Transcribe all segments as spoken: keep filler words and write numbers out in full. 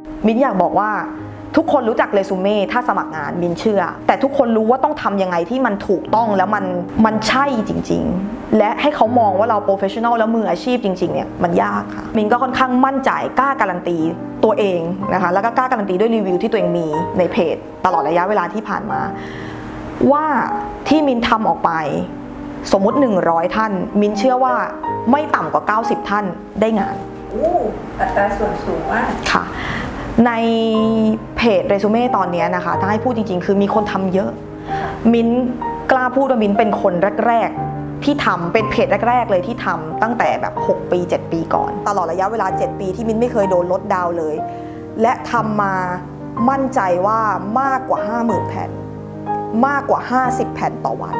มิ้นอยากบอกว่าทุกคนรู้จักเรซูเม่ถ้าสมัครงานมิ้นเชื่อแต่ทุกคนรู้ว่าต้องทำยังไงที่มันถูกต้องแล้วมันมันใช่จริงๆและให้เขามองว่าเราโปรเฟชชั่นอลแล้วมืออาชีพจริงๆเนี่ยมันยากค่ะมิ้นก็ค่อนข้างมั่นใจกล้าการันตีตัวเองนะคะแล้วก็กล้าการันตีด้วยรีวิวที่ตัวเองมีในเพจตลอดระยะเวลาที่ผ่านมาว่าที่มิ้นทำออกไปสมมุติหนึ่งร้อยท่านมิ้นเชื่อว่าไม่ต่ำกว่าเก้าสิบท่านได้งานอู้อัตราส่วนสูงมากค่ะในเพจเรซูเม่ตอนนี้นะคะถ้าให้พูดจริงๆคือมีคนทำเยอะมิ้นกล้าพูดว่ามิ้นเป็นคนแรกๆที่ทำเป็นเพจแรกๆเลยที่ทำตั้งแต่แบบหกปีเจ็ดปีก่อนตลอดระยะเวลาเจ็ดปีที่มิ้นไม่เคยโดนลดดาวเลยและทำมามั่นใจว่ามากกว่า ห้าหมื่น แผ่นมากกว่าห้าสิบแผ่นต่อวัน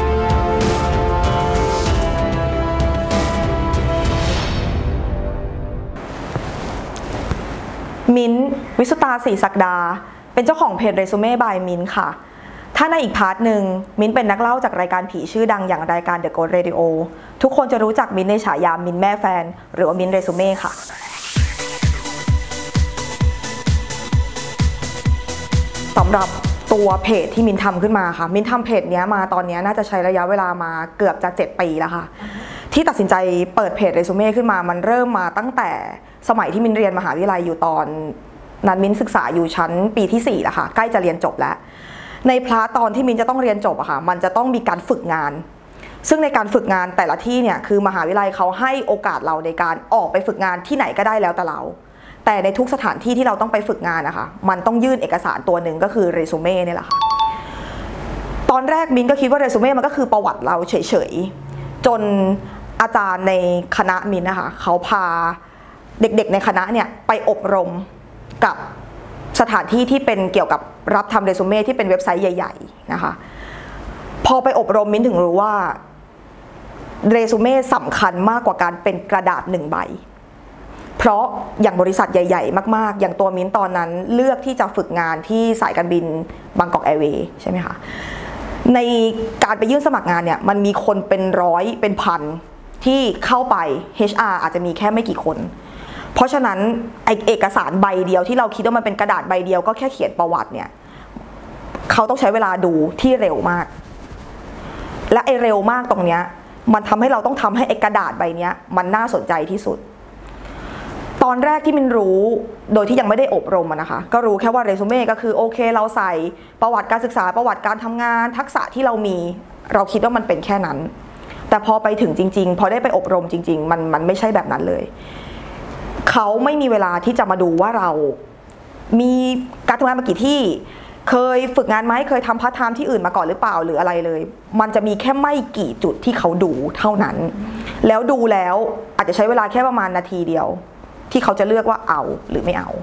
มิ้นวิสุตาศรีศักดาเป็นเจ้าของเพจเรซูเม่บายมิ้นค่ะถ้าในอีกพาร์ทหนึ่งมิ้นเป็นนักเล่าจากรายการผีชื่อดังอย่างรายการ The Ghost Radio ทุกคนจะรู้จักมิ้นในฉายามิ้นแม่แฟนหรือว่ามิ้นเรซูเม่ค่ะสำหรับตัวเพจที่มิ้นทำขึ้นมาค่ะมิ้นทำเพจนี้มาตอนนี้น่าจะใช้ระยะเวลามาเกือบจะเจ็ดปีแล้วค่ะที่ตัดสินใจเปิดเพจเรซูเม่ขึ้นมามันเริ่มมาตั้งแต่สมัยที่มิ้นเรียนมหาวิทยาลัยอยู่ตอนนั้นมิ้นศึกษาอยู่ชั้นปีที่สี่แล้วค่ะใกล้จะเรียนจบแล้วในพาร์ทตอนที่มิ้นจะต้องเรียนจบอะค่ะมันจะต้องมีการฝึกงานซึ่งในการฝึกงานแต่ละที่เนี่ยคือมหาวิทยาลัยเขาให้โอกาสเราในการออกไปฝึกงานที่ไหนก็ได้แล้วแต่เราแต่ในทุกสถานที่ที่เราต้องไปฝึกงานนะคะมันต้องยื่นเอกสารตัวหนึ่งก็คือเรซูเม่นี่แหละค่ะตอนแรกมิ้นก็คิดว่าเรซูเม่มันก็คือประวัติเราเฉยๆจนอาจารย์ในคณะมิ้นนะคะเขาพาเด็กๆในคณะเนี่ยไปอบรมกับสถานที่ที่เป็นเกี่ยวกับรับทำเรซูเม่ที่เป็นเว็บไซต์ใหญ่ๆนะคะพอไปอบรมมิ้นถึงรู้ว่าเรซูเม่สำคัญมากกว่าการเป็นกระดาษหนึ่งใบเพราะอย่างบริษัทใหญ่ๆมากๆอย่างตัวมิ้นตอนนั้นเลือกที่จะฝึกงานที่สายการบินบางกอกแอร์เวย์ใช่ไหมคะในการไปยื่นสมัครงานเนี่ยมันมีคนเป็นร้อยเป็นพันที่เข้าไป เอช อาร์ อาจจะมีแค่ไม่กี่คนเพราะฉะนั้นไอเอกสารใบเดียวที่เราคิดว่ามันเป็นกระดาษใบเดียวก็แค่เขียนประวัติเนี่ยเขาต้องใช้เวลาดูที่เร็วมากและไอเร็วมากตรงเนี้ยมันทำให้เราต้องทำให้ไอกระดาษใบเนี้ยมันน่าสนใจที่สุดตอนแรกที่มินรู้โดยที่ยังไม่ได้อบรมนะคะก็รู้แค่ว่าเรซูเม่ก็คือโอเคเราใส่ประวัติการศึกษาประวัติการทำงานทักษะที่เรามีเราคิดว่ามันเป็นแค่นั้นแต่พอไปถึงจริงๆพอได้ไปอบรมจริงๆมันมันไม่ใช่แบบนั้นเลยเขาไม่มีเวลาที่จะมาดูว่าเรามีการทำงานมากี่ที่เคยฝึกงานไหมเคยทำพาร์ทไทม์ที่อื่นมาก่อนหรือเปล่าหรืออะไรเลยมันจะมีแค่ไม่กี่จุดที่เขาดูเท่านั้นแล้วดูแล้วอาจจะใช้เวลาแค่ประมาณนาทีเดียวที่เขาจะเลือกว่าเอาหรือไม่เอา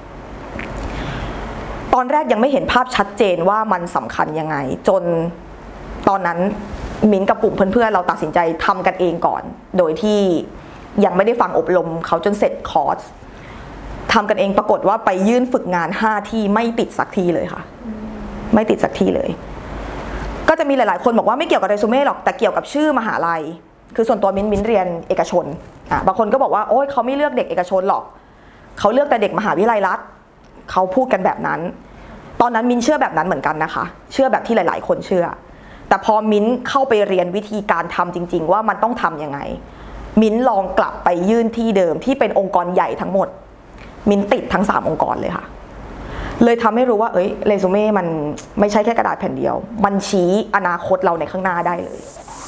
ตอนแรกยังไม่เห็นภาพชัดเจนว่ามันสำคัญยังไงจนตอนนั้นมิ้นกับกลุ่มเพื่อนๆเราตัดสินใจทำกันเองก่อนโดยที่ยังไม่ได้ฟังอบรมเขาจนเสร็จคอร์สทำกันเองปรากฏว่าไปยื่นฝึกงานห้าที่ไม่ติดสักทีเลยค่ะไม่ติดสักทีเลยก็จะมีหลายๆคนบอกว่าไม่เกี่ยวกับเรซูเม่หรอกแต่เกี่ยวกับชื่อมหาลัยคือส่วนตัวมิ้นมิ้นเรียนเอกชนอ่ะบางคนก็บอกว่าโอ๊ยเขาไม่เลือกเด็กเอกชนหรอกเขาเลือกแต่เด็กมหาวิทยาลัยรัฐเขาพูดกันแบบนั้นตอนนั้นมิ้นเชื่อแบบนั้นเหมือนกันนะคะเชื่อแบบที่หลายๆคนเชื่อแต่พอมิ้นเข้าไปเรียนวิธีการทำจริงๆว่ามันต้องทำยังไงมิ้นลองกลับไปยื่นที่เดิมที่เป็นองค์กรใหญ่ทั้งหมดมิ้นติดทั้งสามองค์กรเลยค่ะเลยทำให้รู้ว่าเอ้ยเรซูเม่มันไม่ใช่แค่กระดาษแผ่นเดียวมันชี้อนาคตเราในข้างหน้าได้เลย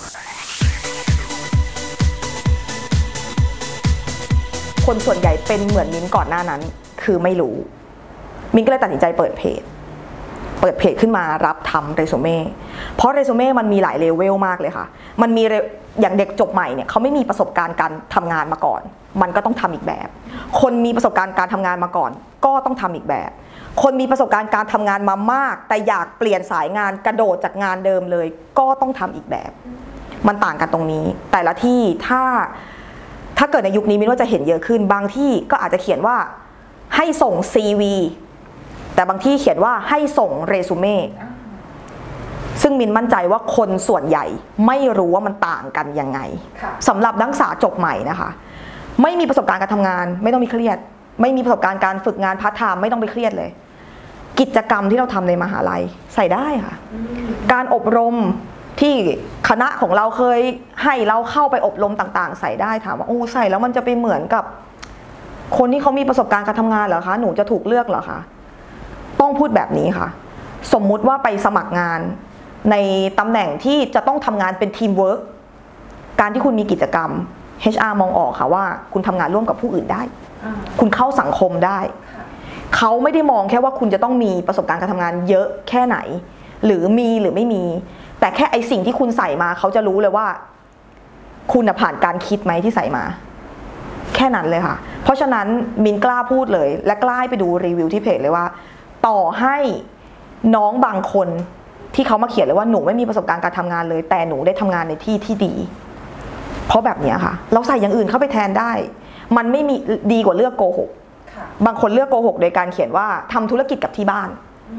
คนส่วนใหญ่เป็นเหมือนมิ้นก่อนหน้านั้นคือไม่รู้มิ้นก็เลยตัดสินใจเปิดเพจเปิดเพจขึ้นมารับทำเรซูเม่เพราะเรซูเม่มันมีหลายเลเวลมากเลยค่ะมันมีอย่างเด็กจบใหม่เนี่ยเขาไม่มีประสบการณ์การทำงานมาก่อนมันก็ต้องทำอีกแบบคนมีประสบการณ์การทำงานมาก่อนก็ต้องทำอีกแบบคนมีประสบการณ์การทำงานมามากแต่อยากเปลี่ยนสายงานกระโดดจากงานเดิมเลยก็ต้องทำอีกแบบมันต่างกันตรงนี้แต่ละที่ถ้าถ้าเกิดในยุคนี้มินว่าจะเห็นเยอะขึ้นบางที่ก็อาจจะเขียนว่าให้ส่ง ซี วี แต่บางที่เขียนว่าให้ส่งเรซูเม่ซึ่งมินมั่นใจว่าคนส่วนใหญ่ไม่รู้ว่ามันต่างกันยังไงสำหรับนักศึกษาจบใหม่นะคะไม่มีประสบการณ์การทำงานไม่ต้องมีเครียดไม่มีประสบการณ์การฝึกงานพาร์ทไทม์ไม่ต้องไปเครียดเลยกิจกรรมที่เราทำในมหาลัยใส่ได้ค่ะการอบรมที่คณะของเราเคยให้เราเข้าไปอบรมต่างๆใส่ได้ถามว่าโอ้ใส่แล้วมันจะไปเหมือนกับคนที่เขามีประสบการณ์การทำงานเหรอคะหนูจะถูกเลือกเหรอคะต้องพูดแบบนี้ค่ะสมมุติว่าไปสมัครงานในตำแหน่งที่จะต้องทำงานเป็นทีมเวิร์กการที่คุณมีกิจกรรม เอช อาร์ มองออกค่ะว่าคุณทำงานร่วมกับผู้อื่นได้คุณเข้าสังคมได้เขาไม่ได้มองแค่ว่าคุณจะต้องมีประสบการณ์การทำงานเยอะแค่ไหนหรือมีหรือไม่มีแต่แค่ไอสิ่งที่คุณใส่มาเขาจะรู้เลยว่าคุณผ่านการคิดไหมที่ใส่มาแค่นั้นเลยค่ะเพราะฉะนั้นมินกล้าพูดเลยและกล้าไปดูรีวิวที่เพจเลยว่าต่อให้น้องบางคนที่เขามาเขียนเลยว่าหนูไม่มีประสบการณ์การทำงานเลยแต่หนูได้ทำงานในที่ที่ดีเพราะแบบนี้ค่ะเราใส่อย่างอื่นเข้าไปแทนได้มันไม่มีดีกว่าเลือกโกหกบางคนเลือกโกหกโดยการเขียนว่าทำธุรกิจกับที่บ้าน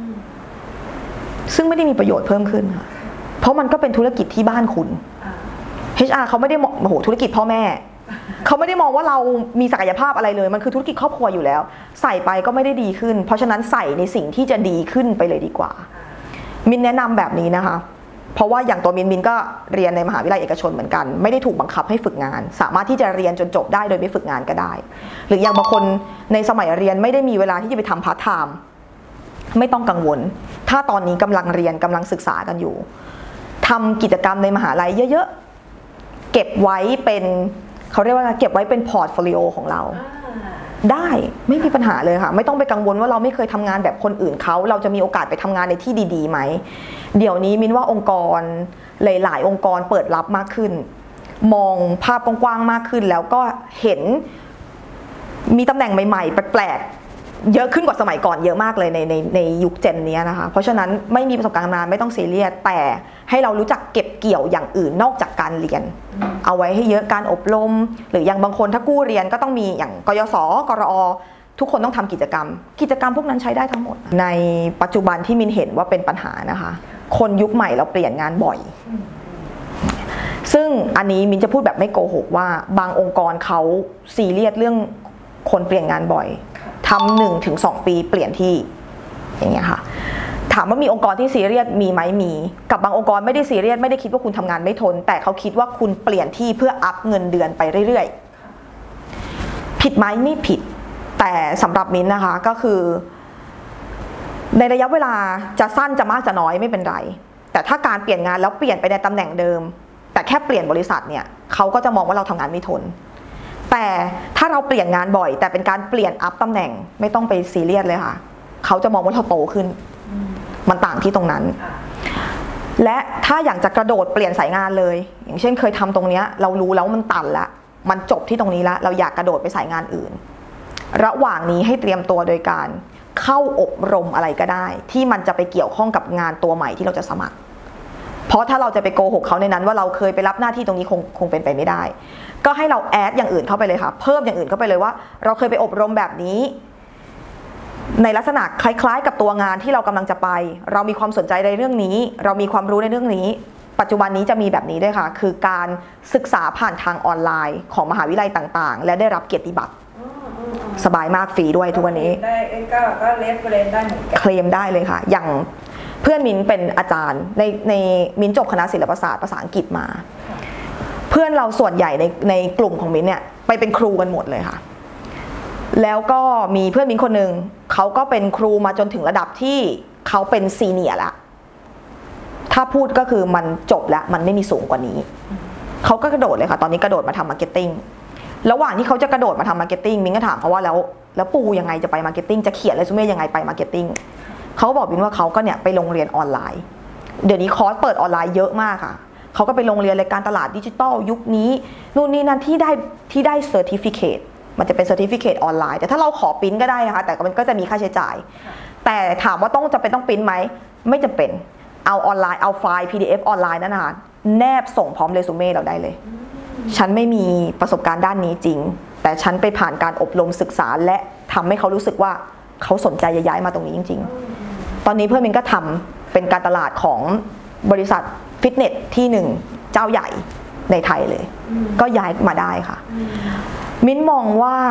ซึ่งไม่ได้มีประโยชน์เพิ่มขึ้นค่ะเพราะมันก็เป็นธุรกิจที่บ้านคุณ เอช อาร์ เขาไม่ได้มองโอ้โหธุรกิจพ่อแม่เขาไม่ได้มองว่าเรามีศักยภาพอะไรเลยมันคือธุรกิจครอบครัวอยู่แล้วใส่ไปก็ไม่ได้ดีขึ้นเพราะฉะนั้นใส่ในสิ่งที่จะดีขึ้นไปเลยดีกว่ามินแนะนำแบบนี้นะคะเพราะว่าอย่างตัวมินมินก็เรียนในมหาวิทยาลัยเอกชนเหมือนกันไม่ได้ถูกบังคับให้ฝึกงานสามารถที่จะเรียนจนจบได้โดยไม่ฝึกงานก็ได้หรืออย่างบางคนในสมัยเรียนไม่ได้มีเวลาที่จะไปทำพาร์ทไทม์ไม่ต้องกังวลถ้าตอนนี้กำลังเรียนกำลังศึกษากันอยู่ทำกิจกรรมในมหาลัยเยอะๆเก็บไว้เป็นเขาเรียกว่าเก็บไว้เป็นพอร์ตโฟลิโอของเราได้ไม่มีปัญหาเลยค่ะไม่ต้องไปกังวลว่าเราไม่เคยทำงานแบบคนอื่นเขาเราจะมีโอกาสไปทำงานในที่ดีๆไหมเดี๋ยวนี้มินว่าองค์กรหลายๆองค์กรเปิดรับมากขึ้นมองภาพกว้างๆมากขึ้นแล้วก็เห็นมีตำแหน่งใหม่ๆแปลกๆเยอะขึ้นกว่าสมัยก่อนเยอะมากเลยในในในยุคเจนนี้นะคะเพราะฉะนั้นไม่มีประสบการณ์ทำงานไม่ต้องซีเรียสแต่ให้เรารู้จักเก็บเกี่ยวอย่างอื่นนอกจากการเรียนเอาไว้ให้เยอะการอบรมหรืออย่างบางคนถ้ากู้เรียนก็ต้องมีอย่างกยศกรอทุกคนต้องทำกิจกรรมกิจกรรมพวกนั้นใช้ได้ทั้งหมดในปัจจุบันที่มินเห็นว่าเป็นปัญหานะคะคนยุคใหม่เราเปลี่ยนงานบ่อยซึ่งอันนี้มินจะพูดแบบไม่โกหกว่าบางองค์กรเขาซีเรียสเรื่องคนเปลี่ยนงานบ่อยทำหนึ่งถึงสองปีเปลี่ยนที่อย่างเงี้ยค่ะถามว่ามีองค์กรที่ซีเรียสมีไหมมีกับบางองค์กรไม่ได้ซีเรียสไม่ได้คิดว่าคุณทำงานไม่ทนแต่เขาคิดว่าคุณเปลี่ยนที่เพื่ออัพเงินเดือนไปเรื่อยๆผิดไหมไม่ผิดแต่สำหรับมิ้นนะคะก็คือในระยะเวลาจะสั้นจะมากจะน้อยไม่เป็นไรแต่ถ้าการเปลี่ยนงานแล้วเปลี่ยนไปในตำแหน่งเดิมแต่แค่เปลี่ยนบริษัทเนี่ยเขาก็จะมองว่าเราทำงานไม่ทนแต่ถ้าเราเปลี่ยนงานบ่อยแต่เป็นการเปลี่ยนอัพตำแหน่งไม่ต้องไปซีเรียสเลยค่ะเขาจะมองว่าเราโตขึ้นมันต่างที่ตรงนั้นและถ้าอยากจะกระโดดเปลี่ยนสายงานเลยอย่างเช่นเคยทำตรงนี้เรารู้แล้วมันตันละมันจบที่ตรงนี้ละเราอยากกระโดดไปสายงานอื่นระหว่างนี้ให้เตรียมตัวโดยการเข้าอบรมอะไรก็ได้ที่มันจะไปเกี่ยวข้องกับงานตัวใหม่ที่เราจะสมัครเพราะถ้าเราจะไปโกหกเขาในนั้นว่าเราเคยไปรับหน้าที่ตรงนี้คงคงเป็นไปไม่ได้ก็ให้เราแอดอย่างอื่นเข้าไปเลยค่ะเพิ่มอย่างอื่นเข้าไปเลยว่าเราเคยไปอบรมแบบนี้ในลักษณะคล้ายๆกับตัวงานที่เรากำลังจะไปเรามีความสนใจในเรื่องนี้เรามีความรู้ในเรื่องนี้ปัจจุบันนี้จะมีแบบนี้ด้วยค่ะคือการศึกษาผ่านทางออนไลน์ของมหาวิทยาลัยต่างๆและได้รับเกียรติบัตรสบายมากฟรีด้วยทุกวันนี้ได้ก็ก็เลฟเฟรนได้เหมือนกันเคลมได้เลยค่ะอย่างเพื่อนมินเป็นอาจารย์ในในมินจบคณะศิลปศาสตร์ภาษาอังกฤษมาเพื่อนเราส่วนใหญ่ในในกลุ่มของมินเนี่ยไปเป็นครูกันหมดเลยค่ะแล้วก็มีเพื่อนมินคนหนึ่งเขาก็เป็นครูมาจนถึงระดับที่เขาเป็นซีเนียร์ละถ้าพูดก็คือมันจบแล้วมันไม่มีสูงกว่านี้เขาก็กระโดดเลยค่ะตอนนี้กระโดดมาทำมาร์เก็ตติ้งระหว่างที่เขาจะกระโดดมาทำมาร์เก็ตติ้งมินก็ถามเขาว่าแล้วแล้วปูยังไงจะไปมาร์เก็ตติ้งจะเขียนเรซูเม่ยังไงไปมาร์เก็ตติ้งเขาบอกมินว่าเขาก็เนี่ยไปโรงเรียนออนไลน์เดี๋ยวนี้คอร์สเปิดออนไลน์เยอะมากค่ะเขาก็ไปโรงเรียนรายการตลาดดิจิตอลยุคนี้นู่นนี่นั่นที่ได้ที่ได้เซอร์ติฟิเคตมันจะเป็นเซอร์ติฟิเคตออนไลน์แต่ถ้าเราขอปริ้นก็ได้นะคะแต่มันก็จะมีค่าใช้จ่ายแต่ถามว่าต้องจะเป็นต้องปริ้นไหมไม่จำเป็นเอาออนไลน์เอาไฟล์ พี ดี เอฟ ออนไลน์นั่นนะคะแนบส่งพร้อมเรซูเม่เราได้เลยฉันไม่มีประสบการณ์ด้านนี้จริงแต่ฉันไปผ่านการอบรมศึกษาและทำให้เขารู้สึกว่าเขาสนใจย้ายมาตรงนี้จริงๆตอนนี้เพื่อนมินก็ทำเป็นการตลาดของบริษัทฟิตเนสที่หนึ่งเจ้าใหญ่ในไทยเลยก็ย้ายมาได้ค่ะมิ้นมองว่า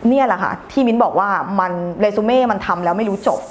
เนี่ยแหละค่ะที่มิ้นบอกว่ามันเรซูเม่มันทำแล้วไม่รู้จบ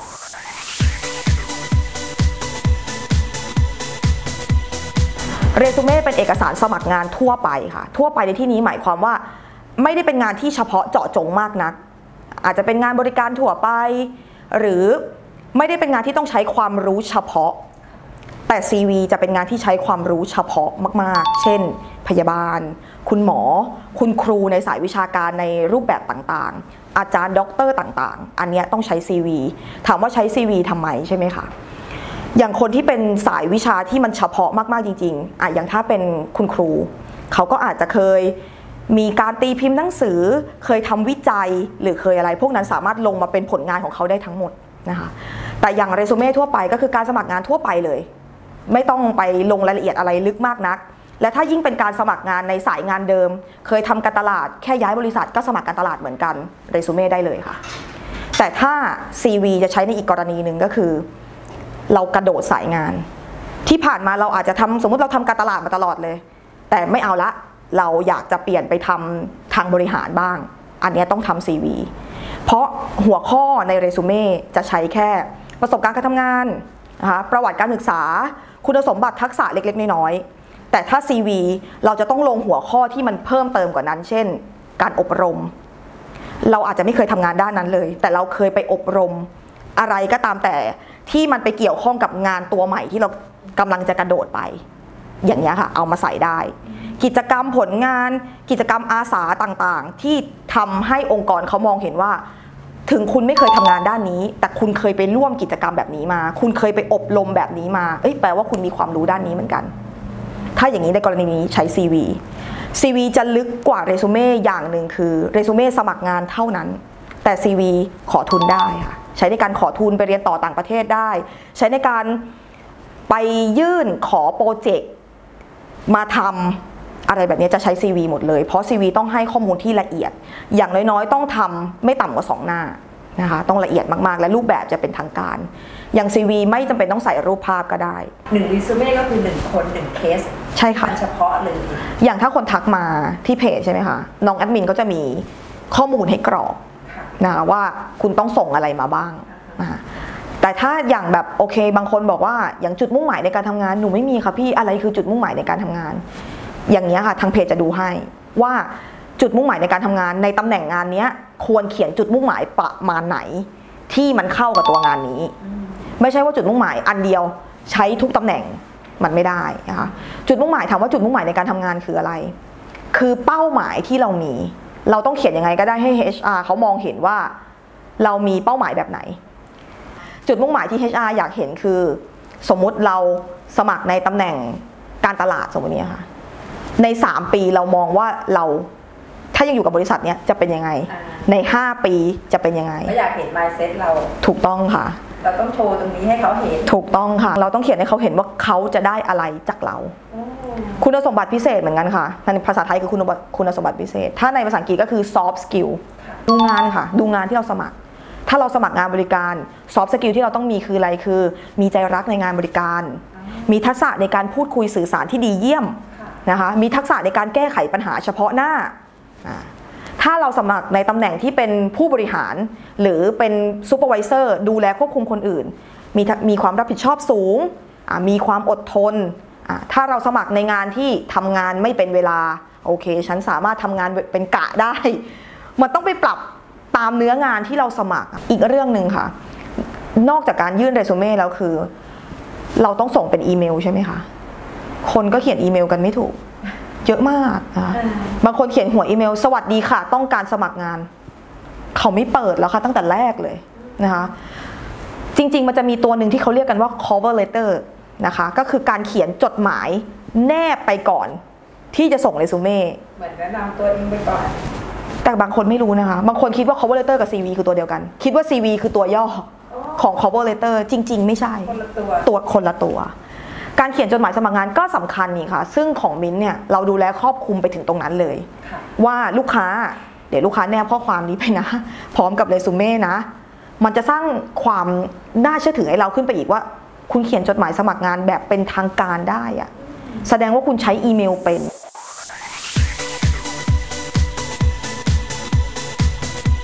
เรซูเม่เป็นเอกสารสมัครงานทั่วไปค่ะทั่วไปในที่นี้หมายความว่าไม่ได้เป็นงานที่เฉพาะเจาะจงมากนักอาจจะเป็นงานบริการทั่วไปหรือไม่ได้เป็นงานที่ต้องใช้ความรู้เฉพาะแต่ ซี วี จะเป็นงานที่ใช้ความรู้เฉพาะมากๆเช่นพยาบาลคุณหมอคุณครูในสายวิชาการในรูปแบบต่างๆอาจารย์ด็อกเตอร์ต่างๆอันนี้ต้องใช้ ซี วี ถามว่าใช้ ซี วี ทำไมใช่ไหมคะอย่างคนที่เป็นสายวิชาที่มันเฉพาะมากๆจริงๆอ่ะอย่างถ้าเป็นคุณครูเขาก็อาจจะเคยมีการตีพิมพ์หนังสือเคยทำวิจัยหรือเคยอะไรพวกนั้นสามารถลงมาเป็นผลงานของเขาได้ทั้งหมดนะคะแต่อย่างเรซูเม่ทั่วไปก็คือการสมัครงานทั่วไปเลยไม่ต้องไปลงรายละเอียดอะไรลึกมากนักและถ้ายิ่งเป็นการสมัครงานในสายงานเดิมเคยทำการตลาดแค่ย้ายบริษัทก็สมัครการตลาดเหมือนกันเรซูเม่ได้เลยค่ะแต่ถ้า ซี วี จะใช้ในอีกกรณีหนึ่งก็คือเรากระโดดสายงานที่ผ่านมาเราอาจจะทำสมมติเราทำการตลาดมาตลอดเลยแต่ไม่เอาละเราอยากจะเปลี่ยนไปทำทางบริหารบ้างอันนี้ต้องทำ ซี วี เพราะหัวข้อในเรซูเม่จะใช้แค่ประสบการณ์การทำงานนะคะประวัติการศึกษาคุณสมบัติทักษะเล็กๆน้อยๆแต่ถ้า ซี วี เราจะต้องลงหัวข้อที่มันเพิ่มเติมกว่านั้นเช่นการอบรมเราอาจจะไม่เคยทำงานด้านนั้นเลยแต่เราเคยไปอบรมอะไรก็ตามแต่ที่มันไปเกี่ยวข้องกับงานตัวใหม่ที่เรากำลังจะกระโดดไปอย่างนี้ค่ะเอามาใส่ได้กิจกรรมผลงานกิจกรรมอาสาต่างๆที่ทำให้องค์กรเขามองเห็นว่าถึงคุณไม่เคยทำงานด้านนี้แต่คุณเคยไปร่วมกิจกรรมแบบนี้มาคุณเคยไปอบรมแบบนี้มาเอ้ยแปลว่าคุณมีความรู้ด้านนี้เหมือนกันถ้าอย่างนี้ในกรณีนี้ใช้ ซี วี ซี วี จะลึกกว่าเรซูเม่อย่างหนึ่งคือเรซูเม่สมัครงานเท่านั้นแต่ ซี วี ขอทุนได้ค่ะใช้ในการขอทุนไปเรียนต่อต่างประเทศได้ใช้ในการไปยื่นขอโปรเจกต์มาทำอะไรแบบนี้จะใช้ ซี วี หมดเลยเพราะ ซี วี ต้องให้ข้อมูลที่ละเอียดอย่างน้อยๆต้องทำไม่ต่ำกว่าสองหน้านะคะต้องละเอียดมากๆและรูปแบบจะเป็นทางการอย่าง ซี วี ไม่จำเป็นต้องใส่รูปภาพก็ได้หนึ่งรีซูเม่ก็คือหนึ่งคนหนึ่งเคสใช่ค่ะเฉพาะเลยอย่างถ้าคนทักมาที่เพจใช่ไหมคะน้องแอดมินก็จะมีข้อมูลให้กรอกนะคะว่าคุณต้องส่งอะไรมาบ้างนะคะแต่ถ้าอย่างแบบโอเคบางคนบอกว่าอย่างจุดมุ่งหมายในการทำงานหนูไม่มีค่ะพี่อะไรคือจุดมุ่งหมายในการทำงานอย่างนี้ค่ะทางเพจจะดูให้ว่าจุดมุ่งหมายในการทำงานในตำแหน่งงานนี้ควรเขียนจุดมุ่งหมายประมาณไหนที่มันเข้ากับตัวงานนี้ไม่ใช่ว่าจุดมุ่งหมายอันเดียวใช้ทุกตำแหน่งมันไม่ได้นะคะจุดมุ่งหมายถามว่าจุดมุ่งหมายในการทำงานคืออะไรคือเป้าหมายที่เรามีเราต้องเขียนยังไงก็ได้ให้ เอช อาร์ เขามองเห็นว่าเรามีเป้าหมายแบบไหนจุดมุ่งหมายที่ เอช อาร์ อยากเห็นคือสมมุติเราสมัครในตำแหน่งการตลาดสมมตินี้ค่ะในสามปีเรามองว่าเราถ้ายังอยู่กับบริษัทเนี้ยจะเป็นยังไงในห้าปีจะเป็นยังไงก็อยากเห็น mindset เราถูกต้องค่ะเราต้องโชว์ตรงนี้ให้เขาเห็นถูกต้องค่ะเราต้องเขียนให้เขาเห็นว่าเขาจะได้อะไรจากเราคุณสมบัติพิเศษเหมือนกันค่ะในภาษาไทยคือคุณคุณสมบัติพิเศษถ้าในภาษาอังกฤษก็คือ soft skill ดูงานค่ะดูงานที่เราสมัครถ้าเราสมัครงานบริการ soft skill ที่เราต้องมีคืออะไรคือมีใจรักในงานบริการมีทักษะในการพูดคุยสื่อสารที่ดีเยี่ยมนะคะมีทักษะในการแก้ไขปัญหาเฉพาะหน้าถ้าเราสมัครในตำแหน่งที่เป็นผู้บริหารหรือเป็นซูเปอร์วิเซอร์ดูแลควบคุมคนอื่นมีมีความรับผิดชอบสูงมีความอดทนถ้าเราสมัครในงานที่ทำงานไม่เป็นเวลาโอเคฉันสามารถทำงานเป็นกะได้มันต้องไปปรับตามเนื้องานที่เราสมัครอีกเรื่องหนึ่งค่ะนอกจากการยื่นเรซูเม่แล้วคือเราต้องส่งเป็นอีเมลใช่ไหมคะคนก็เขียนอีเมลกันไม่ถูกเยอะมากนะบางคนเขียนหัวอีเมลสวัสดีค่ะต้องการสมัครงานเขาไม่เปิดแล้วค่ะตั้งแต่แรกเลยนะคะจริงๆมันจะมีตัวหนึ่งที่เขาเรียกกันว่า cover letter นะคะก็คือการเขียนจดหมายแนบไปก่อนที่จะส่งเรซูเม่เหมือนแนะนำตัวเองไปก่อนแต่บางคนไม่รู้นะคะบางคนคิดว่า cover letter กับ ซี วี คือตัวเดียวกันคิดว่า ซี วี คือตัวย่อของ cover letter จริงๆไม่ใช่ตัวคนละตัวการเขียนจดหมายสมัครงานก็สำคัญนี่ค่ะซึ่งของมิ้นเนี่ยเราดูแลครอบคลุมไปถึงตรงนั้นเลยว่าลูกค้าเดี๋ยวลูกค้าแนบข้อความนี้ไปนะพร้อมกับเรซูเม่นะมันจะสร้างความน่าเชื่อถือให้เราขึ้นไปอีกว่าคุณเขียนจดหมายสมัครงานแบบเป็นทางการได้อะแสดงว่าคุณใช้อีเมลเป็น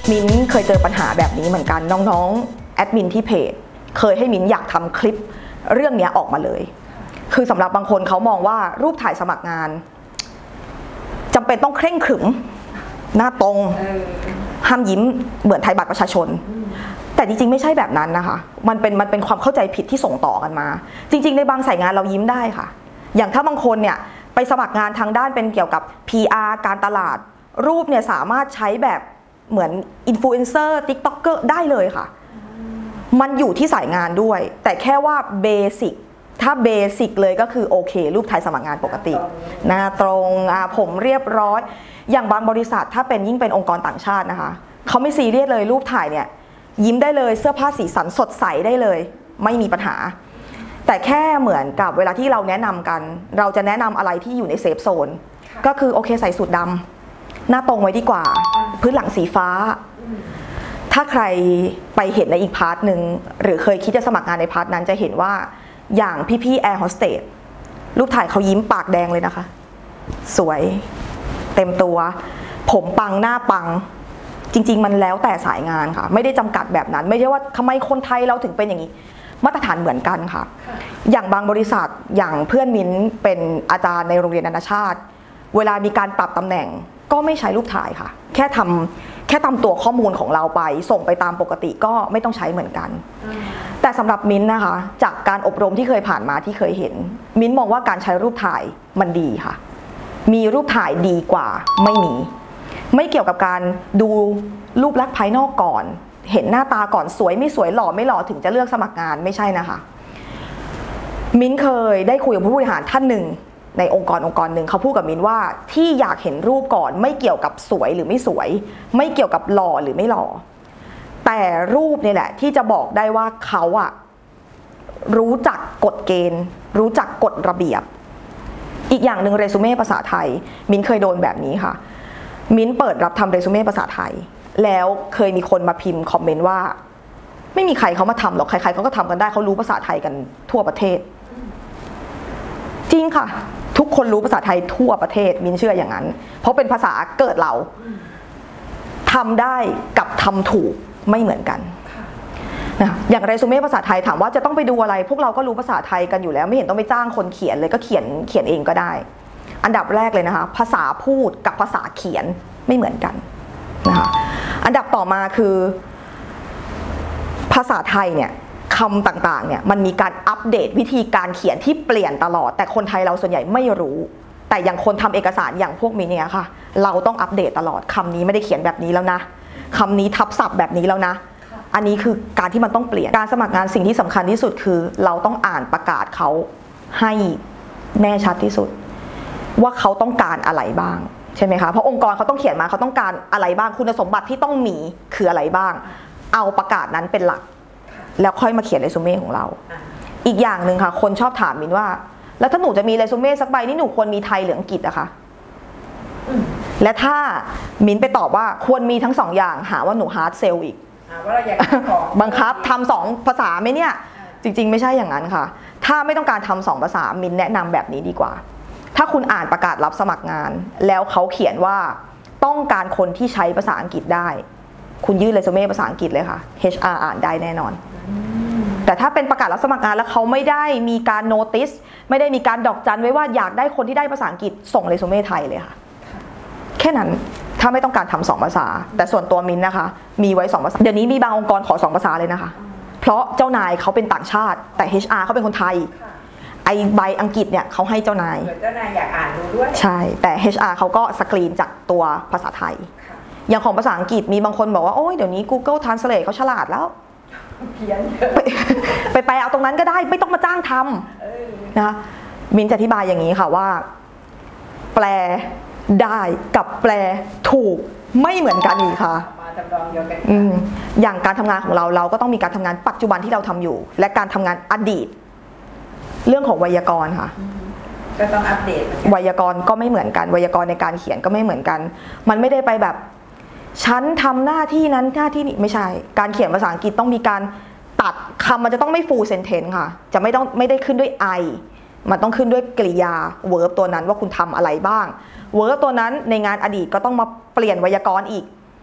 มิ้นเคยเจอปัญหาแบบนี้เหมือนกันน้องๆแอดมินที่เพจเคยให้มิ้นอยากทำคลิปเรื่องนี้ออกมาเลยคือสำหรับบางคนเขามองว่ารูปถ่ายสมัครงานจำเป็นต้องเคร่งขรึมหน้าตรงห้ามยิ้มเหมือนไทยบัตรประชาชนแต่จริงๆไม่ใช่แบบนั้นนะคะมันเป็นมันเป็นความเข้าใจผิดที่ส่งต่อกันมาจริงๆในบางสายงานเรายิ้มได้ค่ะอย่างถ้าบางคนเนี่ยไปสมัครงานทางด้านเป็นเกี่ยวกับ พี อาร์ การตลาดรูปเนี่ยสามารถใช้แบบเหมือนอินฟลูเอนเซอร์ติ๊กต็อกเกอร์ได้เลยค่ะมันอยู่ที่สายงานด้วยแต่แค่ว่าเบสิกถ้าเบสิกเลยก็คือโอเครูปถ่ายสมัครงานปกติหน้าตรงผมเรียบร้อยอย่างบางบริษัทถ้าเป็นยิ่งเป็นองค์กรต่างชาตินะคะเขาไม่ซีเรียสเลยรูปถ่ายเนี่ยยิ้มได้เลยเสื้อผ้าสีสันสดใสได้เลยไม่มีปัญหาแต่แค่เหมือนกับเวลาที่เราแนะนำกันเราจะแนะนำอะไรที่อยู่ในเซฟโซนก็คือโอเคใส่สูทดำหน้าตรงไว้ดีกว่าพื้นหลังสีฟ้าถ้าใครไปเห็นในอีกพาร์ทหนึ่งหรือเคยคิดจะสมัครงานในพาร์ทนั้นจะเห็นว่าอย่างพี่ๆแอร์โฮสเตสรูปถ่ายเขายิ้มปากแดงเลยนะคะสวยเต็มตัวผมปังหน้าปังจริงๆมันแล้วแต่สายงานค่ะไม่ได้จำกัดแบบนั้นไม่ใช่ว่าทำไมคนไทยเราถึงเป็นอย่างนี้มาตรฐานเหมือนกันค่ะอย่างบางบริษัทอย่างเพื่อนมิ้นเป็นอาจารย์ในโรงเรียนนานาชาติเวลามีการปรับตำแหน่งก็ไม่ใช้รูปถ่ายค่ะแค่ทำแค่ตามตัวข้อมูลของเราไปส่งไปตามปกติก็ไม่ต้องใช้เหมือนกันแต่สำหรับมิ้นนะคะจากการอบรมที่เคยผ่านมาที่เคยเห็นมิ้นมองว่าการใช้รูปถ่ายมันดีค่ะมีรูปถ่ายดีกว่าไม่มีไม่เกี่ยวกับการดูรูปลักษณ์ภายนอกก่อนเห็นหน้าตาก่อนสวยไม่สวยหล่อไม่หล่อถึงจะเลือกสมัครงานไม่ใช่นะคะมิ้นเคยได้คุยกับผู้บริหารท่านหนึ่งในองค์กรองค์กรหนึ่งเขาพูดกับมิ้นว่าที่อยากเห็นรูปก่อนไม่เกี่ยวกับสวยหรือไม่สวยไม่เกี่ยวกับหล่อหรือไม่หล่อแต่รูปนี่แหละที่จะบอกได้ว่าเขาอะรู้จักกฎเกณฑ์รู้จักกฎระเบียบอีกอย่างหนึ่งเรซูเม่ภาษาไทยมิ้นเคยโดนแบบนี้ค่ะมิ้นเปิดรับทำเรซูเม่ภาษาไทยแล้วเคยมีคนมาพิมพ์คอมเมนต์ว่าไม่มีใครเขามาทำหรอกใครๆเขาก็ทำกันได้เขารู้ภาษาไทยกันทั่วประเทศจริงค่ะทุกคนรู้ภาษาไทยทั่วประเทศมิ้นเชื่ออย่างนั้นเพราะเป็นภาษาเกิดเราทำได้กับทำถูกไม่เหมือนกันนะอย่างเรซูเม่ภาษาไทยถามว่าจะต้องไปดูอะไรพวกเราก็รู้ภาษาไทยกันอยู่แล้วไม่เห็นต้องไปจ้างคนเขียนเลยก็เขียนเขียนเองก็ได้อันดับแรกเลยนะคะภาษาพูดกับภาษาเขียนไม่เหมือนกันนะคะอันดับต่อมาคือภาษาไทยเนี่ยคำต่างๆเนี่ยมันมีการอัปเดตวิธีการเขียนที่เปลี่ยนตลอดแต่คนไทยเราส่วนใหญ่ไม่รู้แต่อย่างคนทำเอกสารอย่างพวกมิ้นเนี่ยค่ะเราต้องอัปเดตตลอดคำนี้ไม่ได้เขียนแบบนี้แล้วนะคำนี้ทับศัพท์แบบนี้แล้วนะอันนี้คือการที่มันต้องเปลี่ยนการสมัครงานสิ่งที่สำคัญที่สุดคือเราต้องอ่านประกาศเขาให้แน่ชัดที่สุดว่าเขาต้องการอะไรบ้างใช่ไหมคะเพราะองค์กรเขาต้องเขียนมาเขาต้องการอะไรบ้างคุณสมบัติที่ต้องมีคืออะไรบ้างเอาประกาศนั้นเป็นหลักแล้วค่อยมาเขียนเรซูเม่ของเราอีกอย่างหนึ่งค่ะคนชอบถามมินว่าแล้วถ้าหนูจะมีเรซูเม่สักใบนี่หนูควรมีไทยหรืออังกฤษอะคะและถ้ามินไปตอบว่าควรมีทั้งสองอย่างหาว่าหนูฮาร์ดเซลอีกว่าเราอยากบังคับทำสองภาษาไหมเนี่ยจริงๆไม่ใช่อย่างนั้นค่ะถ้าไม่ต้องการทำสองภาษามินแนะนำแบบนี้ดีกว่าถ้าคุณอ่านประกาศรับสมัครงานแล้วเขาเขียนว่าต้องการคนที่ใช้ภาษาอังกฤษได้คุณยื่นเรซูเม่ภาษาอังกฤษเลยค่ะ เอช อาร์ อ่านได้แน่นอนแต่ถ้าเป็นประกาศรับสมัครงานแล้วเขาไม่ได้มีการโนติสไม่ได้มีการดอกจันไว้ว่าอยากได้คนที่ได้ภาษาอังกฤษส่งเรซูเม่ไทยเลยค่ะแค่นั้นถ้าไม่ต้องการทำสองภาษาแต่ส่วนตัวมินนะคะมีไว้สองภาษาเดี๋ยวนี้มีบางองค์กรขอสองภาษาเลยนะคะเพราะเจ้านายเขาเป็นต่างชาติแต่ เอช อาร์ เขาเป็นคนไทยไอใบอังกฤษเนี่ยเขาให้เจ้านายเจ้านายอยากอ่านดูด้วยใช่แต่ เอช อาร์ เขาก็สกรีนจากตัวภาษาไทยอย่างของภาษาอังกฤษมีบางคนบอกว่าโอ้ยเดี๋ยวนี้ Google Translate เขาฉลาดแล้วเขียนไปไปเอาตรงนั้นก็ได้ไม่ต้องมาจ้างทำนะคะมินจะอธิบายอย่างนี้ค่ะว่าแปลได้กับแปลถูกไม่เหมือนกันอีกค่ะอย่างการทำงานของเราเราก็ต้องมีการทำงานปัจจุบันที่เราทำอยู่และการทำงานอดีตเรื่องของไวยากรณ์ค่ะก็ต้องอัปเดตไวยากรณ์ก็ไม่เหมือนกันไวยากรณ์ในการเขียนก็ไม่เหมือนกันมันไม่ได้ไปแบบฉันทำหน้าที่นั้นหน้าที่นี้ไม่ใช่การเขียนภาษาอังกฤษต้องมีการตัดคำมันจะต้องไม่ full sentence ค่ะจะไม่ต้องไม่ได้ขึ้นด้วย I มันต้องขึ้นด้วยกริยา verb ตัวนั้นว่าคุณทำอะไรบ้าง verb ตัวนั้นในงานอดีตก็ต้องมาเปลี่ยนไวยากรณ์อีก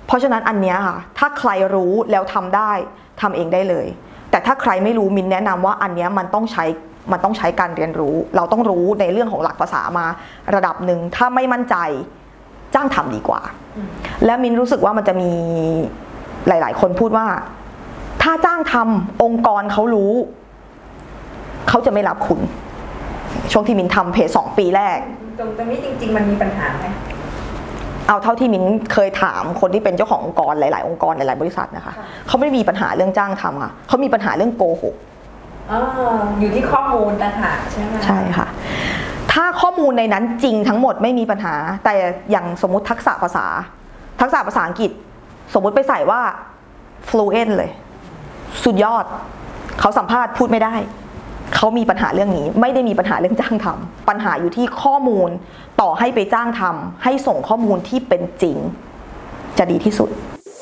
เพราะฉะนั้นอันเนี้ยค่ะถ้าใครรู้แล้วทำได้ทำเองได้เลยแต่ถ้าใครไม่รู้มินแนะนำว่าอันเนี้ยมันต้องใช้มันต้องใช้การเรียนรู้เราต้องรู้ในเรื่องของหลักภาษามาระดับหนึ่งถ้าไม่มั่นใจจ้างทำดีกว่าและมินรู้สึกว่ามันจะมีหลายๆคนพูดว่าถ้าจ้างทำองค์กรเขารู้เขาจะไม่รับคุณช่วงที่มินทำเพจสองปีแรกตรงตรงนี้จริงๆมันมีปัญหาไหมเอาเท่าที่มินเคยถามคนที่เป็นเจ้าขององค์กรหลายๆองค์กรหลายๆบริษัทนะคะเขาไม่มีปัญหาเรื่องจ้างทำค่ะเขามีปัญหาเรื่องโกหกอยู่ที่ข้อมูลต่างหากใช่ไหมใช่ค่ะถ้าข้อมูลในนั้นจริงทั้งหมดไม่มีปัญหาแต่อย่างสมมุติทักษะภาษาทักษะภาษาอังกฤษสมมุติไปใส่ว่า fluent เลยสุดยอดเขาสัมภาษณ์พูดไม่ได้เขามีปัญหาเรื่องนี้ไม่ได้มีปัญหาเรื่องจ้างทำปัญหาอยู่ที่ข้อมูลต่อให้ไปจ้างทำให้ส่งข้อมูลที่เป็นจริงจะดีที่สุด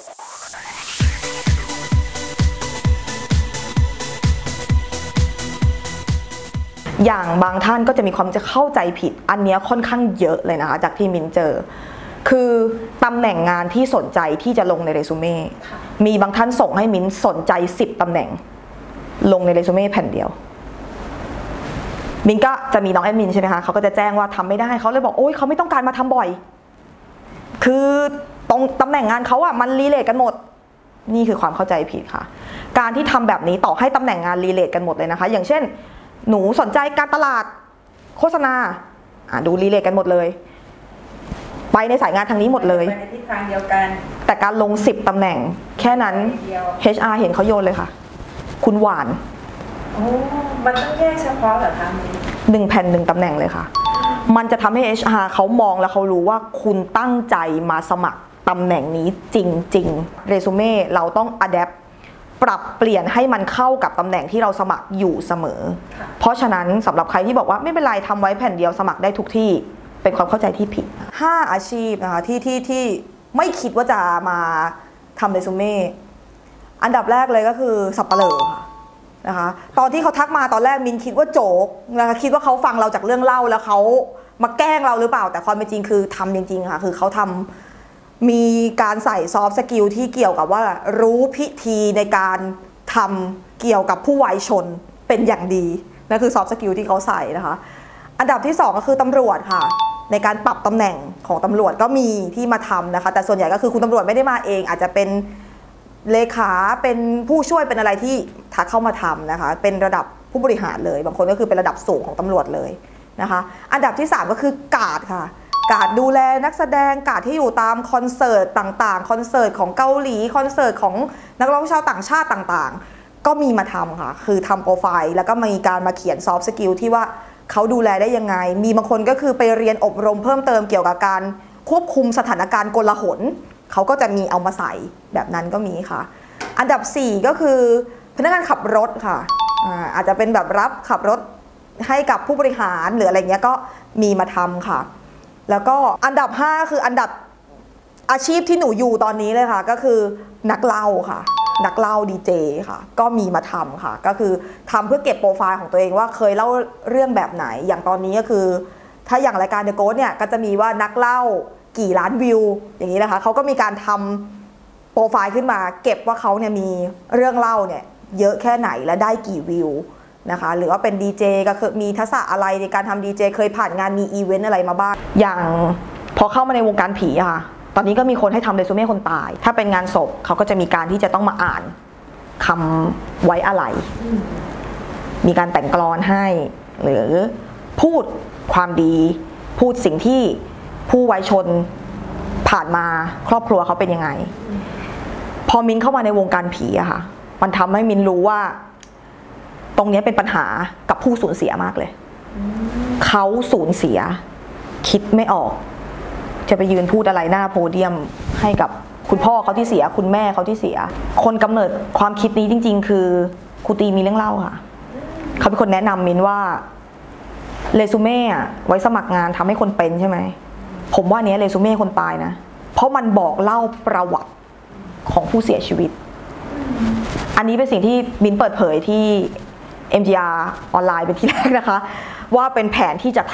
อย่างบางท่านก็จะมีความจะเข้าใจผิดอันนี้ค่อนข้างเยอะเลยนะคะจากที่มินเจอคือตำแหน่งงานที่สนใจที่จะลงในเรซูเม่มีบางท่านส่งให้มินสนใจสิบตำแหน่งลงในเรซูเม่แผ่นเดียวมินก็จะมีน้องแอดมินใช่ไหมคะเขาก็จะแจ้งว่าทำไม่ได้เขาเลยบอกโอ๊ยเขาไม่ต้องการมาทำบ่อยคือตรงตำแหน่งงานเขาอะมันรีเลทกันหมดนี่คือความเข้าใจผิดค่ะการที่ทำแบบนี้ต่อให้ตำแหน่งงานรีเลทกันหมดเลยนะคะอย่างเช่นหนูสนใจการตลาดโฆษณาอ่ะดูรีเลทกันหมดเลยไปในสายงานทางนี้หมดเลยไปในทิศทางเดียวกันแต่การลงสิบตำแหน่งแค่นั้น เอช อาร์ เห็นเขาโยนเลยค่ะคุณหวานโอ้มันต้องแยกเฉพาะเหรอคะหนึ่งแผ่นหนึ่งตำแหน่งเลยค่ะมันจะทำให้ เอช อาร์ เขามองแล้วเขารู้ว่าคุณตั้งใจมาสมัครตำแหน่งนี้จริงๆเรซูเม่เราต้องอะแดปปรับเปลี่ยนให้มันเข้ากับตำแหน่งที่เราสมัครอยู่เสมอเพราะฉะนั้นสำหรับใครที่บอกว่าไม่เป็นไรทำไว้แผ่นเดียวสมัครได้ทุกที่เป็นความเข้าใจที่ผิดห้าอาชีพนะคะที่ที่ที่ไม่คิดว่าจะมาทำเรซูเม่อันดับแรกเลยก็คือสับปะเหร่อค่ะนะคะตอนที่เขาทักมาตอนแรกมินคิดว่าโจกนะคะคิดว่าเขาฟังเราจากเรื่องเล่าแล้วเขามาแกล้งเราหรือเปล่าแต่ความเป็นจริงคือทำจริงๆค่ะคือเขาทำมีการใส่ซอฟต์สกิลที่เกี่ยวกับว่ารู้พิธีในการทำเกี่ยวกับผู้วัยชนเป็นอย่างดีนั่นคือซอฟต์สกิลที่เขาใส่นะคะอันดับที่สองก็คือตำรวจค่ะในการปรับตำแหน่งของตำรวจก็มีที่มาทำนะคะแต่ส่วนใหญ่ก็คือคุณตำรวจไม่ได้มาเองอาจจะเป็นเลขาเป็นผู้ช่วยเป็นอะไรที่ทักเข้ามาทำนะคะเป็นระดับผู้บริหารเลยบางคนก็คือเป็นระดับสูงของตำรวจเลยนะคะอันดับที่สามก็คือกาดค่ะกาดดูแลนักแสดงกาดที่อยู่ตามคอนเสิร์ตต่างๆคอนเสิร์ตของเกาหลีคอนเสิร์ตของนักร้องชาวต่างชาติต่างๆก็มีมาทำค่ะคือทำโปรไฟล์แล้วก็มีการมาเขียนซอฟต์สกิลที่ว่าเขาดูแลได้ยังไงมีบางคนก็คือไปเรียนอบรมเพิ่มเติมเกี่ยวกับการควบคุมสถานการณ์โกลาหลเขาก็จะมีเอามาใส่แบบนั้นก็มีค่ะอันดับสี่ก็คือพนักงานขับรถค่ะ อา อาจจะเป็นแบบรับขับรถให้กับผู้บริหารหรืออะไรเงี้ยก็มีมาทำค่ะแล้วก็อันดับห้าคืออันดับอาชีพที่หนูอยู่ตอนนี้เลยค่ะก็คือนักเล่าค่ะนักเล่าดีเจค่ะก็มีมาทำค่ะก็คือทำเพื่อเก็บโปรไฟล์ของตัวเองว่าเคยเล่าเรื่องแบบไหนอย่างตอนนี้ก็คือถ้าอย่างรายการ The Ghost เนี่ยก็จะมีว่านักเล่ากี่ล้านวิวอย่างนี้นะคะเขาก็มีการทำโปรไฟล์ขึ้นมาเก็บว่าเขาเนี่ยมีเรื่องเล่าเนี่ยเยอะแค่ไหนและได้กี่วิวนะคะหรือว่าเป็นดีเจก็คือมีทักษะอะไรในการทำดีเจเคยผ่านงานมีอีเวนต์อะไรมาบ้างอย่างพอเข้ามาในวงการผีอะค่ะตอนนี้ก็มีคนให้ทำเรซูเม่คนตายถ้าเป็นงานศพเขาก็จะมีการที่จะต้องมาอ่านคำไว้อะไรมีการแต่งกลอนให้หรือพูดความดีพูดสิ่งที่ผู้ไว้ชนผ่านมาครอบครัวเขาเป็นยังไงพอมินเข้ามาในวงการผีอะค่ะมันทำให้มินรู้ว่าตรงนี้เป็นปัญหากับผู้สูญเสียมากเลยเขาสูญเสียคิดไม่ออกจะไปยืนพูดอะไรหน้าโพเดียมให้กับคุณพ่อเขาที่เสียคุณแม่เขาที่เสียคนกำเนิดความคิดนี้จริงๆคือครูตีมีเรื่องเล่าค่ะเขาเป็นคนแนะนำมินว่าเรซูเม่ไว้สมัครงานทำให้คนเป็นใช่ไหมผมว่าเนี้ยเรซูเม่คนตายนะเพราะมันบอกเล่าประวัติของผู้เสียชีวิตอันนี้เป็นสิ่งที่มินเปิดเผยที่ เอ็ม จี อาร์ ออนไลน์เป็นที่แรกนะคะว่าเป็นแผนที่จะทำ เ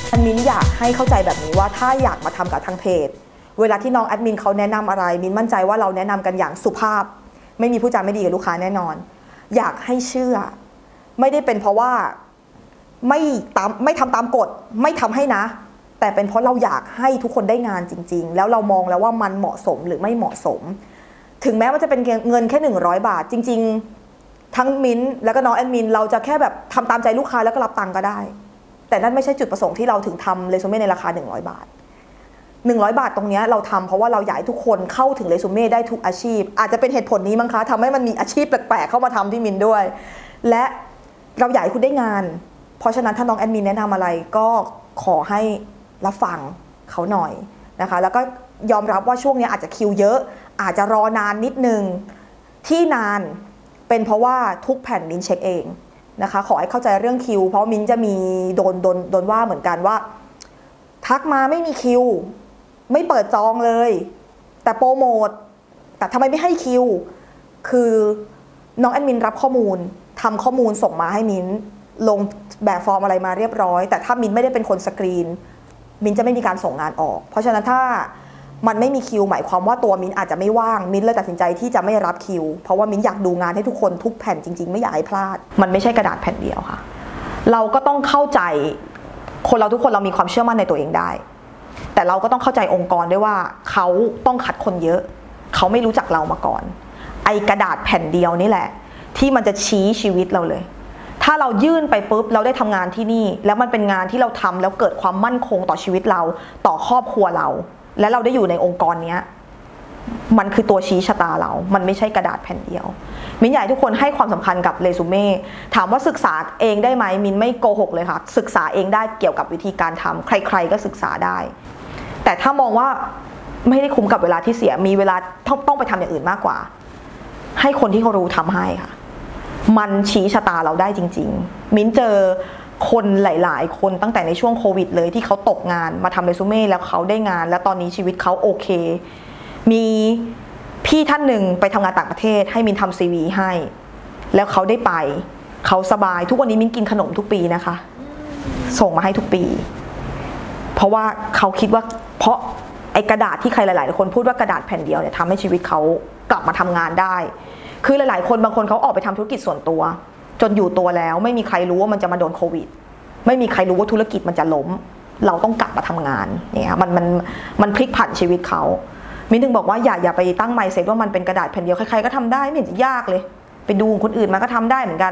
มิ้นอยากให้เข้าใจแบบนี้ว่าถ้าอยากมาทำกับทางเพจเวลาที่น้องแอดมินเขาแนะนำอะไรมิ้นมั่นใจว่าเราแนะนำกันอย่างสุภาพไม่มีผู้จาไม่ดีกับลูกค้าแน่นอนอยากให้เชื่อไม่ได้เป็นเพราะว่าไม่ตามไม่ทำตามกฎไม่ทำให้นะแต่เป็นเพราะเราอยากให้ทุกคนได้งานจริงๆแล้วเรามองแล้วว่ามันเหมาะสมหรือไม่เหมาะสมถึงแม้ว่าจะเป็นเงินแค่หนึ่งร้อยบาทจริงๆทั้งมิ้นแล้วก็น้องแอดมินเราจะแค่แบบทำตามใจลูกค้าแล้วก็รับตังค์ก็ได้แต่นั่นไม่ใช่จุดประสงค์ที่เราถึงทำเรซูเม่ในราคาหนึ่งร้อยบาทหนึ่งร้อยบาทตรงนี้เราทำเพราะว่าเราอยากให้ทุกคนเข้าถึงเรซูเม่ได้ทุกอาชีพอาจจะเป็นเหตุผลนี้มั้งคะทำให้มันมีอาชีพแปลกๆเข้ามาทำที่มินด้วยและเราอยากให้คุณได้งานเพราะฉะนั้นถ้าน้องแอดมินแนะนำอะไรก็ขอให้รับฟังเขาหน่อยนะคะแล้วก็ยอมรับว่าช่วงนี้อาจจะคิวเยอะอาจจะรอนานนิดนึงที่นานเป็นเพราะว่าทุกแผ่นมินเช็คเองนะคะขอให้เข้าใจเรื่องคิวเพราะมินจะมีโดนโดนโดนว่าเหมือนกันว่าทักมาไม่มีคิวไม่เปิดจองเลยแต่โปรโมทแต่ทำไมไม่ให้คิวคือน้องแอดมินรับข้อมูลทำข้อมูลส่งมาให้มินลงแบบฟอร์มอะไรมาเรียบร้อยแต่ถ้ามินไม่ได้เป็นคนสกรีนมินจะไม่มีการส่งงานออกเพราะฉะนั้นถ้ามันไม่มีคิวหมายความว่าตัวมินอาจจะไม่ว่างมินเลยตัดสินใจที่จะไม่รับคิวเพราะว่ามินอยากดูงานให้ทุกคนทุกแผ่นจริงๆไม่อยากให้พลาดมันไม่ใช่กระดาษแผ่นเดียวค่ะเราก็ต้องเข้าใจคนเราทุกคนเรามีความเชื่อมั่นในตัวเองได้แต่เราก็ต้องเข้าใจองค์กรด้วยว่าเขาต้องคัดคนเยอะเขาไม่รู้จักเรามาก่อนไอกระดาษแผ่นเดียวนี่แหละที่มันจะชี้ชีวิตเราเลยถ้าเรายื่นไปปุ๊บเราได้ทำงานที่นี่แล้วมันเป็นงานที่เราทำแล้วเกิดความมั่นคงต่อชีวิตเราต่อครอบครัวเราและเราได้อยู่ในองค์กรนี้มันคือตัวชี้ชะตาเรามันไม่ใช่กระดาษแผ่นเดียวมินอยากให้ทุกคนให้ความสำคัญกับเรซูเม่ถามว่าศึกษาเองได้ไหมมินไม่โกหกเลยค่ะศึกษาเองได้เกี่ยวกับวิธีการทำใครๆก็ศึกษาได้แต่ถ้ามองว่าไม่ได้คุ้มกับเวลาที่เสียมีเวลาต้องไปทำอย่างอื่นมากกว่าให้คนที่เขารู้ทำให้ค่ะมันชี้ชะตาเราได้จริงๆมิ้นเจอคนหลายๆคนตั้งแต่ในช่วงโควิดเลยที่เขาตกงานมาทำเรซูเม่แล้วเขาได้งานแล้วตอนนี้ชีวิตเขาโอเคมีพี่ท่านหนึ่งไปทำงานต่างประเทศให้มินทำซีวีให้แล้วเขาได้ไปเขาสบายทุกวันนี้มินกินขนมทุกปีนะคะส่งมาให้ทุกปีเพราะว่าเขาคิดว่าเพราะไอ้กระดาษที่ใครหลายๆคนพูดว่ากระดาษแผ่นเดียวเนี่ยทำให้ชีวิตเขากลับมาทำงานได้คือหลายๆคนบางคนเขาออกไปทำธุรกิจส่วนตัวจนอยู่ตัวแล้วไม่มีใครรู้ว่ามันจะมาโดนโควิดไม่มีใครรู้ว่าธุรกิจมันจะล้มเราต้องกลับมาทำงานเนี่ยมันมันมันพลิกผันชีวิตเขามินถึงบอกว่าอย่าอย่าไปตั้งไมน์เซ็ตว่ามันเป็นกระดาษแผ่นเดียวใครๆก็ทำได้ไม่เห็นจะยากเลยไปดูคนอื่นมันก็ทำได้เหมือนกัน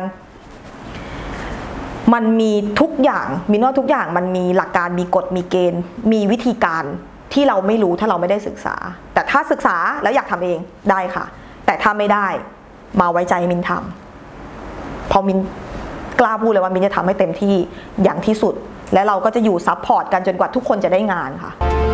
มันมีทุกอย่างมินว่าทุกอย่างมันมีหลักการมีกฎมีเกณฑ์มีวิธีการที่เราไม่รู้ถ้าเราไม่ได้ศึกษาแต่ถ้าศึกษาแล้วอยากทำเองได้ค่ะแต่ถ้าไม่ได้มาไว้ใจมินทำพอมินกล้าพูดเลยว่ามินจะทำให้เต็มที่อย่างที่สุดและเราก็จะอยู่ซัพพอร์ตกันจนกว่าทุกคนจะได้งานค่ะ